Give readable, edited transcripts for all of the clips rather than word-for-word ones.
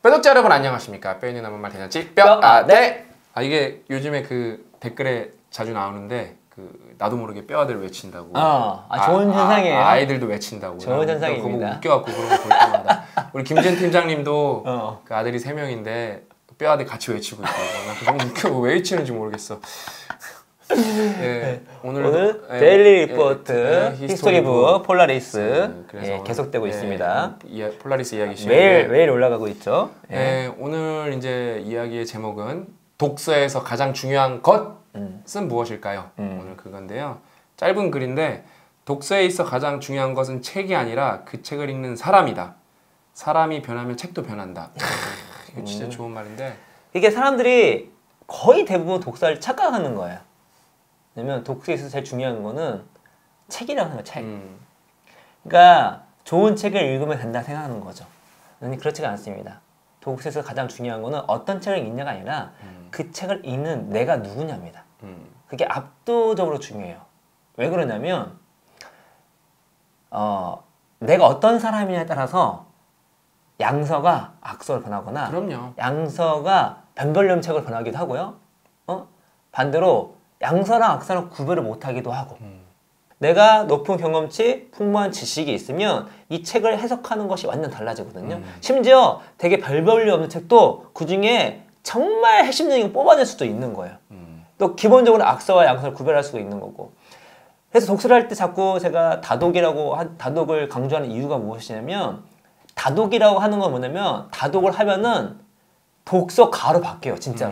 구독자 여러분 안녕하십니까? 뼈 있는 남은 말 대잔치 뼈아대. 이게 요즘에 그 댓글에 자주 나오는데 그 나도 모르게 뼈아대를 외친다고. 좋은 현상이에요. 아이들도 외친다고. 좋은 현상입니다. 그거 웃겨갖고 그런 거 볼 때마다 우리 김재현 팀장님도 그 아들이 3명인데 뼈아대 같이 외치고 있다고. 너무 웃겨. 왜 외치는지 모르겠어. 예, 오늘 데일리 리포트 히스토리북 폴라리스 계속되고 있습니다. 폴라리스 이야기 시간인데 매일 올라가고 있죠. 오늘 이제 이야기의 제목은 독서에서 가장 중요한 것은 무엇일까요? 오늘 그건데요. 짧은 글인데 독서에 있어 가장 중요한 것은 책이 아니라 그 책을 읽는 사람이다. 사람이 변하면 책도 변한다. 이거 진짜 좋은 말인데 이게 사람들이 거의 대부분 독서를 착각하는 거예요. 왜냐면 독서에서 제일 중요한 거는 책이라고 하는 거예요. 책. 그러니까 좋은 책을 읽으면 된다 생각하는 거죠. 근데 그렇지가 않습니다. 독서에서 가장 중요한 거는 어떤 책을 읽냐가 아니라 그 책을 읽는 내가 누구냐입니다. 그게 압도적으로 중요해요. 왜 그러냐면 내가 어떤 사람이냐에 따라서 양서가 악서로 변하거나 그럼요. 양서가 변별력 책으로 변하기도 하고요. 반대로 양서랑 악서랑 구별을 못하기도 하고 내가 높은 경험치, 풍부한 지식이 있으면 이 책을 해석하는 것이 완전 달라지거든요. 심지어 되게 별 볼일 없는 책도 그 중에 정말 핵심적인 거 뽑아낼 수도 있는 거예요. 또 기본적으로 악서와 양서를 구별할 수가 있는 거고. 그래서 독서를 할 때 자꾸 제가 다독을 강조하는 이유가 무엇이냐면 다독이라고 하는 건 뭐냐면 다독을 하면은 독서가로 바뀌어요. 진짜로.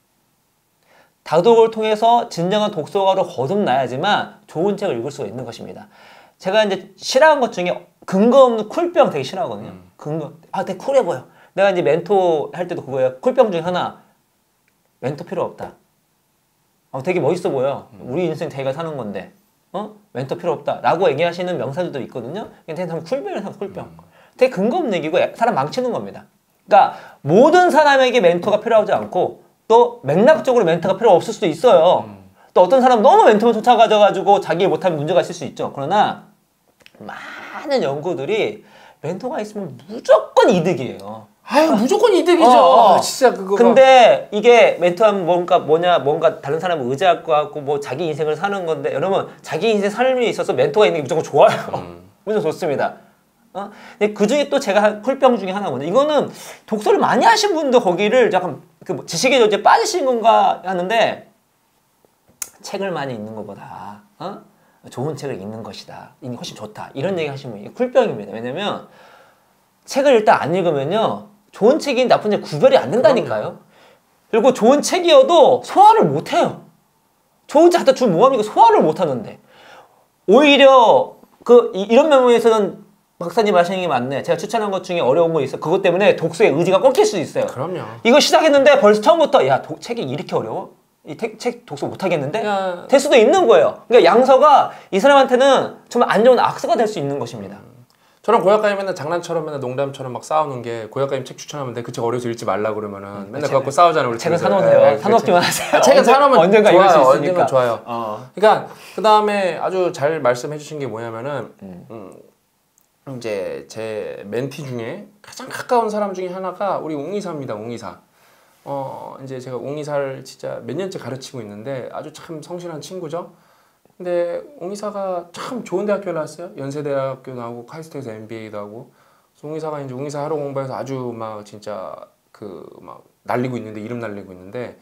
다독을 통해서 진정한 독서가로 거듭나야지만 좋은 책을 읽을 수가 있는 것입니다. 제가 이제 싫어하는 것 중에 근거 없는 쿨병 되게 싫어하거든요. 되게 쿨해 보여. 내가 이제 멘토 할 때도 그거예요. 쿨병 중에 하나, 멘토 필요 없다. 되게 멋있어 보여. 우리 인생 자기가 사는 건데, 멘토 필요 없다. 라고 얘기하시는 명사들도 있거든요. 되게 쿨병이라고 쿨병. 되게 근거 없는 얘기고 사람 망치는 겁니다. 그러니까 모든 사람에게 멘토가 필요하지 않고 또 맥락적으로 멘토가 필요 없을 수도 있어요. 또 어떤 사람은 너무 멘토만 쫓아가져가지고 자기 일 못하면 문제가 있을 수 있죠. 그러나 많은 연구들이 멘토가 있으면 무조건 이득이에요. 무조건 이득이죠. 진짜 그거. 근데 이게 멘토하면 뭔가 다른 사람을 의지할 것 같고 뭐 자기 인생을 사는 건데 여러분 자기 인생 삶에 있어서 멘토가 있는 게 무조건 좋아요. 무조건 좋습니다. 근데 그 중에 또 제가 한 쿨병 중에 하나가 뭐냐. 이거는 독서를 많이 하신 분도 거기를 약간 그 지식의 저지에 빠지신 건가 하는데 책을 많이 읽는 것보다 좋은 책을 읽는 것이다. 이게 훨씬 좋다. 이런 얘기 하시면 이게 쿨병입니다. 왜냐면 책을 일단 안 읽으면요. 좋은 책이 나쁜 책 구별이 안 된다니까요. 그럼요. 그리고 좋은 책이어도 소화를 못 해요. 좋은 책 갖다 주면 뭐합니까? 소화를 못 하는데. 오히려 이런 면에서는 박사님 하시는 게 맞네. 제가 추천한 것 중에 어려운 거 있어. 그것 때문에 독서의 의지가 꺾일 수 있어요. 그럼요. 이거 시작했는데 벌써 처음부터 책이 이렇게 어려워? 책 독서 못 하겠는데? 될 수도 있는 거예요. 그러니까 양서가 이 사람한테는 정말 안 좋은 악서가 될 수 있는 것입니다. 저랑 고약가님 맨날 장난처럼 맨날 농담처럼 막 싸우는 게 고약가님 책 추천하면 그 책 어려서 읽지 말라 그러면은 맨날 갖고 싸우잖아요. 우리 책은 사놓으세요. 사놓기만 하세요. 책은 사놓으면 언젠가 읽을 수 있으니까. 언젠가 좋아요. 그러니까 그 다음에 아주 잘 말씀해 주신 게 뭐냐면은 이제 제 멘티 중에 가장 가까운 사람 중에 하나가 우리 옹이사입니다. 옹이사. 이제 제가 옹이사를 진짜 몇 년째 가르치고 있는데 아주 참 성실한 친구죠. 근데 옹이사가 참 좋은 대학교를 나왔어요. 연세대학교 나오고 카이스트에서 MBA도 하고. 그래서 옹이사가 이제 옹이사 하루 공부해서 아주 막 진짜 막 날리고 있는데 이름 날리고 있는데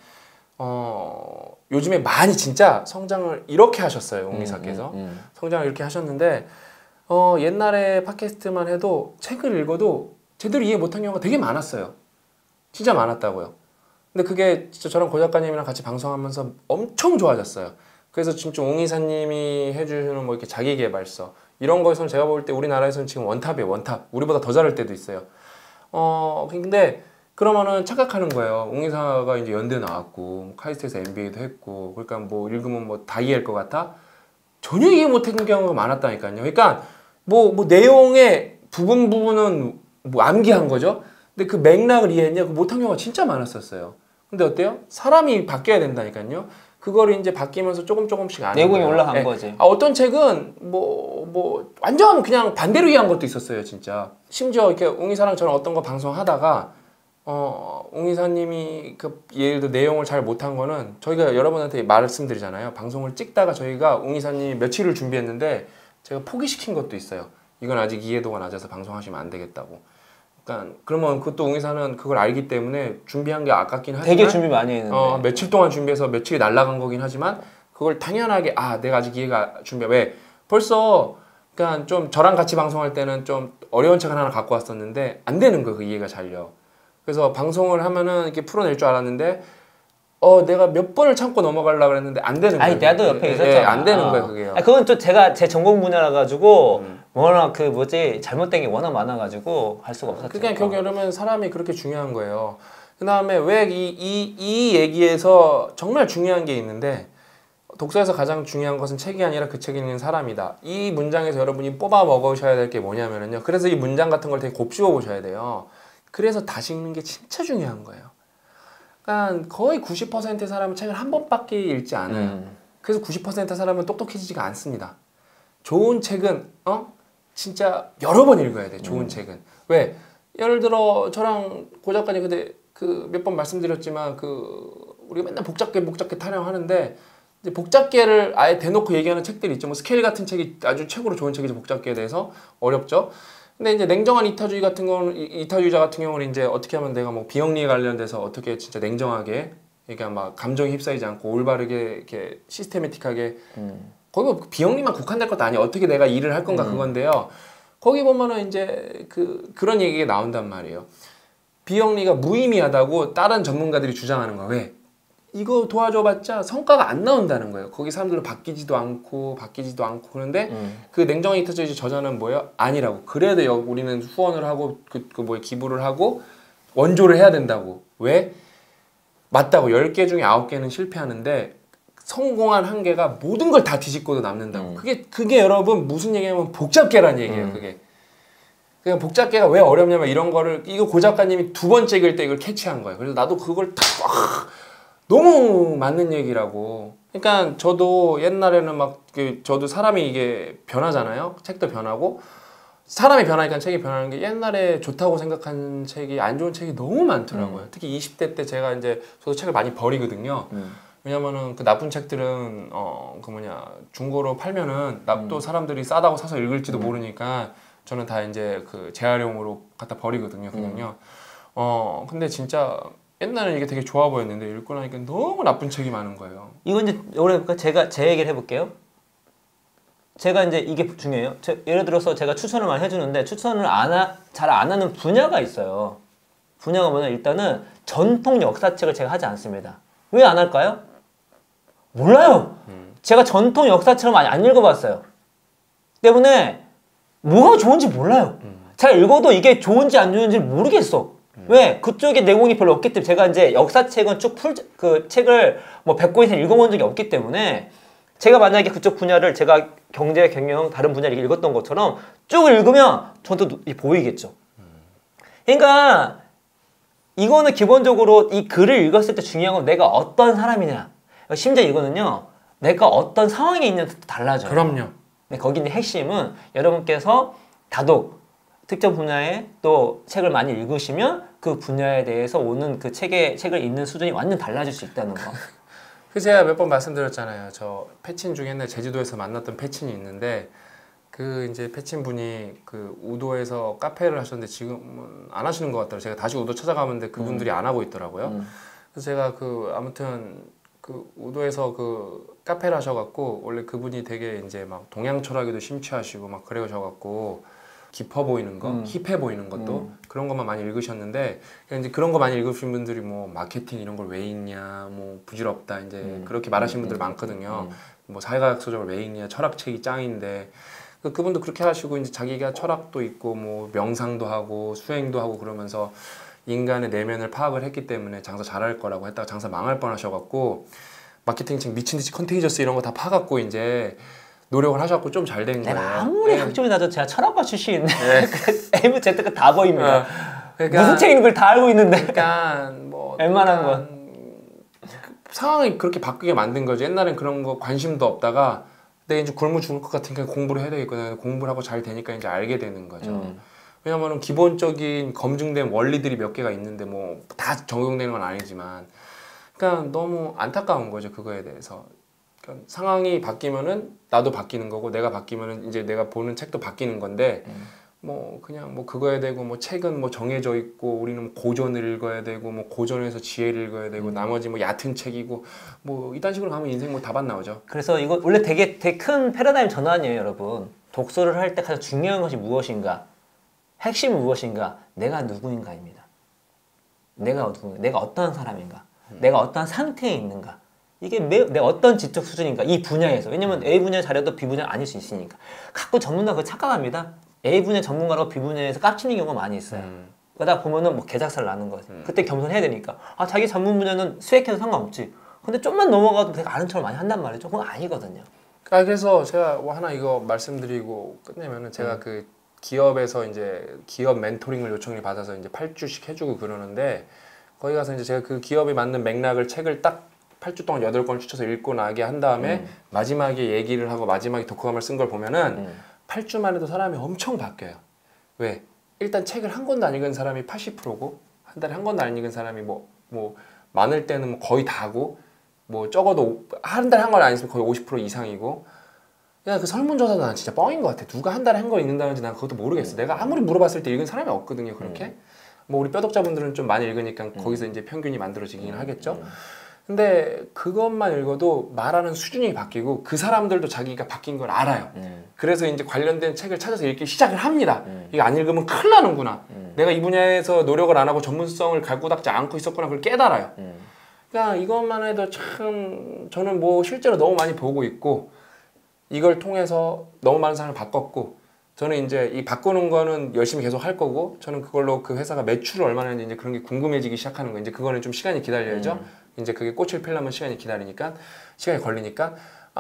요즘에 많이 진짜 성장을 이렇게 하셨어요. 옹이사께서 성장을 이렇게 하셨는데. 옛날에 팟캐스트만 해도 책을 읽어도 제대로 이해 못한 경우가 되게 많았어요. 진짜 많았다고요. 근데 그게 진짜 저랑 고 작가님이랑 같이 방송하면서 엄청 좋아졌어요. 그래서 진짜 옹이사님이 해주시는 뭐 이렇게 자기계발서 이런 거에서는 제가 볼 때 우리나라에서는 지금 원탑이에요. 원탑. 우리보다 더 잘할 때도 있어요. 근데 그러면은 착각하는 거예요. 옹이사가 이제 연대 나왔고 카이스트에서 MBA도 했고 그러니까 뭐 읽으면 뭐 다 이해할 것 같아? 전혀 이해 못하는 경우가 많았다니까요. 그러니까 뭐 내용의 부분은 뭐 암기한 거죠. 근데 그 맥락을 이해했냐? 그 못한 경우가 진짜 많았었어요. 근데 어때요? 사람이 바뀌어야 된다니까요. 그걸 이제 바뀌면서 조금씩 아는 내공이 거예요. 올라간 거지. 어떤 책은 뭐 완전 그냥 반대로 이해한 것도 있었어요, 진짜. 심지어 이렇게 옹이사랑 저랑 어떤 거 방송하다가 옹 이사님이 그 예를 들어 내용을 잘 못한 거는 저희가 여러분한테 말씀드리잖아요. 방송을 찍다가 저희가 옹 이사님이 며칠을 준비했는데 제가 포기시킨 것도 있어요. 이건 아직 이해도가 낮아서 방송하시면 안 되겠다고. 그러니까 그러면 그것도 옹 이사는 그걸 알기 때문에 준비한 게 아깝긴 하지만 되게 준비 많이 했는데 며칠 동안 준비해서 며칠이 날아간 거긴 하지만 그걸 당연하게 내가 아직 이해가 왜 벌써 그러니까 좀 저랑 같이 방송할 때는 좀 어려운 책을 하나 갖고 왔었는데 안 되는 거예요. 그 이해가 잘요. 그래서 방송을 하면은 이렇게 풀어낼 줄 알았는데 내가 몇 번을 참고 넘어가려고 했는데 안 되는 거예요. 아니 나도 옆에 있었잖아. 안 되는 거예요 그게요. 그건 또 제가 제 전공 분야라 가지고 워낙 그 뭐지 잘못된 게 워낙 많아가지고 할 수가 없었죠. 그러니까 결국에는 사람이 그렇게 중요한 거예요. 그 다음에 왜 이 얘기에서 정말 중요한 게 있는데 독서에서 가장 중요한 것은 책이 아니라 그 책에 있는 사람이다. 이 문장에서 여러분이 뽑아 먹으셔야 될 게 뭐냐면요. 그래서 이 문장 같은 걸 되게 곱씹어 보셔야 돼요. 그래서 다시 읽는 게 진짜 중요한 거예요. 그러니까 거의 90%의 사람은 책을 한 번밖에 읽지 않아요. 그래서 90%의 사람은 똑똑해지지가 않습니다. 좋은 책은 진짜 여러 번 읽어야 돼. 좋은 책은. 왜? 예를 들어 저랑 고 작가님 그때 그 몇 번 말씀드렸지만 우리가 맨날 복잡계 타령하는데 이제 복잡계를 아예 대놓고 얘기하는 책들이 있죠. 뭐 스케일 같은 책이 아주 최고로 좋은 책이죠. 복잡계에 대해서 어렵죠. 근데 이제 냉정한 이타주의자 같은 경우는 이제 어떻게 하면 내가 뭐 비영리에 관련돼서 어떻게 진짜 냉정하게 그러니까 막 감정에 휩싸이지 않고 올바르게 이렇게 시스테매틱하게 거기 뭐 비영리만 국한될 것도 아니야. 어떻게 내가 일을 할 건가 그건데요. 거기 보면은 이제 그런 얘기가 나온단 말이에요. 비영리가 무의미하다고 다른 전문가들이 주장하는 거야. 왜? 이거 도와줘봤자 성과가 안 나온다는 거예요. 거기 사람들은 바뀌지도 않고 그런데 그 냉정한 이타주의 저자는 뭐예요? 아니라고. 그래도 우리는 후원을 하고 기부를 하고 원조를 해야 된다고. 왜? 맞다고. 10개 중에 9개는 실패하는데 성공한 1개가 모든 걸 다 뒤집고도 남는다고. 그게 여러분 무슨 얘기냐면 복잡계란 얘기예요. 그게. 그냥 복잡계가 왜 어렵냐면 이런 거를 이거 고 작가님이 2번째 읽을 때 이걸 캐치한 거예요. 그래서 나도 그걸 너무 맞는 얘기라고. 그러니까 저도 옛날에는 저도 사람이 이게 변하잖아요. 책도 변하고 사람이 변하니까 책이 변하는 게 옛날에 좋다고 생각한 책이 안 좋은 책이 너무 많더라고요. 특히 20대 때 제가 이제 저도 책을 많이 버리거든요. 왜냐면은 그 나쁜 책들은 중고로 팔면은 또 사람들이 싸다고 사서 읽을지도 모르니까 저는 다 이제 재활용으로 갖다 버리거든요. 그냥요. 근데 진짜 옛날에는 이게 되게 좋아 보였는데 읽고 나니까 너무 나쁜 책이 많은 거예요. 이거 이제 올해 제가 제 얘기를 해볼게요. 제가 이제 이게 중요해요. 예를 들어서 제가 추천을 많이 해주는데 추천을 잘 안 하는 분야가 있어요. 분야가 뭐냐 일단은 전통 역사책을 제가 하지 않습니다. 왜 안 할까요? 몰라요. 제가 전통 역사책을 많이 안 읽어봤어요. 때문에 뭐가 좋은지 몰라요. 제가 읽어도 이게 좋은지 안 좋은지 모르겠어. 왜? 그쪽에 내용이 별로 없기 때문에 제가 이제 역사책은 책을 뭐 100권 이상 읽어본 적이 없기 때문에 제가 만약에 그쪽 분야를 제가 경제, 경영, 다른 분야를 읽었던 것처럼 쭉 읽으면 저도 보이겠죠. 그러니까 이거는 기본적으로 이 글을 읽었을 때 중요한 건 내가 어떤 사람이냐. 심지어 이거는요. 내가 어떤 상황에 있는지 달라져요. 그럼요. 근데 거기 있는 핵심은 여러분께서 다독, 특정 분야에 또 책을 많이 읽으시면 그 분야에 대해서 오는 그 책을 읽는 수준이 완전 달라질 수 있다는 거. 제가 몇 번 말씀드렸잖아요. 저 패친 중에 옛날 제주도에서 만났던 패친이 있는데 이제 패친 분이 우도에서 카페를 하셨는데 지금은 안 하시는 것 같더라고요. 제가 다시 우도 찾아가는데 그분들이 안 하고 있더라고요. 그래서 제가 아무튼 우도에서 카페를 하셔갖고 원래 그분이 되게 이제 막 동양 철학에도 심취하시고 막 그러셔갖고 깊어 보이는 거, 힙해 보이는 것도 그런 것만 많이 읽으셨는데 이제 그런 거 많이 읽으신 분들이 뭐 마케팅 이런 걸 왜 읽냐, 뭐 부질없다 이제 그렇게 말하시는 분들 많거든요. 뭐 사회과학 소설을 왜 읽냐, 철학책이 짱인데 그분도 그렇게 하시고 이제 자기가 철학도 있고 뭐 명상도 하고 수행도 하고 그러면서 인간의 내면을 파악을 했기 때문에 장사 잘할 거라고 했다가 장사 망할 뻔하셔갖고 마케팅책 미친듯이 컨테이저스 이런 거 다 파갖고 이제 노력을 하셔갖고 좀 잘 된 거예요. 내가 아무리 학점이 낮아도 제가 철학과 출신인데 MZ가 다 보입니다. 그러니까, 무슨 책 읽는 걸 다 알고 있는데. 그러니까 뭐 웬만한 건. 상황이 그렇게 바뀌게 만든 거죠. 옛날엔 그런 거 관심도 없다가 내가 이제 굶어 죽을 것 같으니까 공부를 해야 되겠구나. 공부를 하고 잘 되니까 이제 알게 되는 거죠. 왜냐면은 기본적인 검증된 원리들이 몇 개가 있는데 뭐 다 적용되는 건 아니지만, 그러니까 너무 안타까운 거죠 그거에 대해서. 그러니까 상황이 바뀌면은 나도 바뀌는 거고, 내가 바뀌면은 이제 내가 보는 책도 바뀌는 건데, 뭐 그냥 뭐 그거에 대고 뭐 책은 뭐 정해져 있고 우리는 뭐 고전을 읽어야 되고 뭐 고전에서 지혜를 읽어야 되고 나머지 뭐 얕은 책이고 뭐 이딴 식으로 가면 인생 뭐 답안 나오죠. 그래서 이거 원래 되게 큰 패러다임 전환이에요, 여러분. 독서를 할 때 가장 중요한 것이 무엇인가? 핵심은 무엇인가? 내가 누구인가입니다. 내가 어떤 사람인가? 내가 어떤 상태에 있는가? 이게 내가 어떤 지적 수준인가? 이 분야에서. 왜냐면 A 분야 잘해도 B 분야 아닐 수 있으니까. 가끔 전문가 그거 착각합니다. A 분야 전문가라고 B 분야에서 깝치는 경우가 많이 있어요. 그러다 보면은 뭐 개작살 나는 거지. 그때 겸손해야 되니까. 아, 자기 전문 분야는 수액해도 상관없지. 근데 좀만 넘어가도 내가 아는 척을 많이 한단 말이죠. 그건 아니거든요. 아, 그래서 제가 뭐 하나 이거 말씀드리고 끝내면은 제가 그 기업에서 이제 기업 멘토링을 요청을 받아서 이제 8주씩 해주고 그러는데, 거기 가서 이제 제가 그 기업에 맞는 맥락을 책을 딱 8주 동안 8권을 추쳐서 읽고 나게 한 다음에 마지막에 얘기를 하고 마지막에 독후감을 쓴 걸 보면은 8주만 해도 사람이 엄청 바뀌어요. 왜? 일단 책을 한 권도 안 읽은 사람이 80%고 한 달에 한 권도 안 읽은 사람이 뭐 많을 때는 뭐 거의 다고, 뭐 적어도 한 달에 한 권 안 읽으면 거의 50% 이상이고. 그냥 그 설문조사도 난 진짜 뻥인 것 같아. 누가 한 달에 한 권 읽는다는지 난 그것도 모르겠어. 내가 아무리 물어봤을 때 읽은 사람이 없거든요 그렇게. 뭐 우리 뼈독자분들은 좀 많이 읽으니까 거기서 이제 평균이 만들어지긴 하겠죠. 근데 그것만 읽어도 말하는 수준이 바뀌고 그 사람들도 자기가 바뀐 걸 알아요. 그래서 이제 관련된 책을 찾아서 읽기 시작을 합니다. 이거 안 읽으면 큰일 나는구나. 내가 이 분야에서 노력을 안 하고 전문성을 갈고 닦지 않고 있었구나. 그걸 깨달아요. 그러니까 이것만 해도 참 저는 뭐 실제로 너무 많이 보고 있고, 이걸 통해서 너무 많은 사람을 바꿨고, 저는 이제 이 바꾸는 거는 열심히 계속 할 거고, 저는 그걸로 그 회사가 매출을 얼마나 했는지 이제 그런 게 궁금해지기 시작하는 거. 이제 그거는 좀 시간이 기다려야죠. 이제 그게 꽃을 피려면 시간이 기다리니까, 시간이 걸리니까.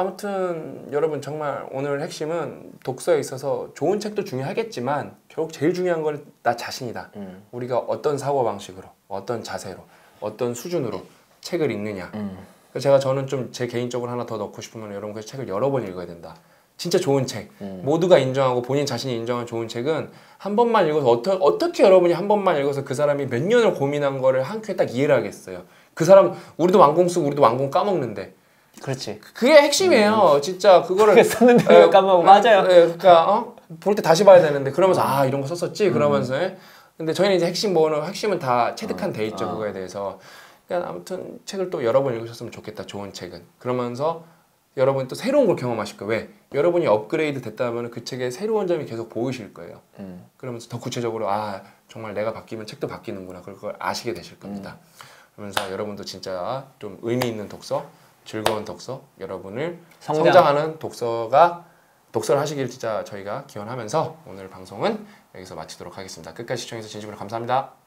아무튼 여러분 정말 오늘 핵심은 독서에 있어서 좋은 책도 중요하겠지만 결국 제일 중요한 건 나 자신이다. 우리가 어떤 사고방식으로, 어떤 자세로, 어떤 수준으로 책을 읽느냐. 그래서 저는 좀 제 개인적으로 하나 더 넣고 싶으면 여러분 그 책을 여러 번 읽어야 된다. 진짜 좋은 책, 모두가 인정하고 본인 자신이 인정한 좋은 책은 한 번만 읽어서 어떻게 여러분이 한 번만 읽어서 그 사람이 몇 년을 고민한 거를 한 큐에 딱 이해를 하겠어요. 그 사람 우리도 완공 쓰고 우리도 완공 까먹는데. 그렇지. 그게 핵심이에요. 진짜 그거를 썼는데 왜 까먹고. 맞아요. 그러니까 볼 때 다시 봐야 되는데 그러면서 아 이런 거 썼었지 그러면서. 근데 저희는 이제 핵심은 다 체득한 돼 있죠. 그거에 대해서. 그러니까 아무튼 책을 또 여러 번 읽으셨으면 좋겠다. 좋은 책은. 그러면서 여러분 또 새로운 걸 경험하실 거예요. 왜? 여러분이 업그레이드 됐다면 그 책에 새로운 점이 계속 보이실 거예요. 그러면서 더 구체적으로 아 정말 내가 바뀌면 책도 바뀌는구나. 그걸 아시게 되실 겁니다. 그러면서 여러분도 진짜 좀 의미 있는 독서, 즐거운 독서, 여러분을 성장하는 독서를 하시길 진짜 저희가 기원하면서 오늘 방송은 여기서 마치도록 하겠습니다. 끝까지 시청해주셔서 진심으로 감사합니다.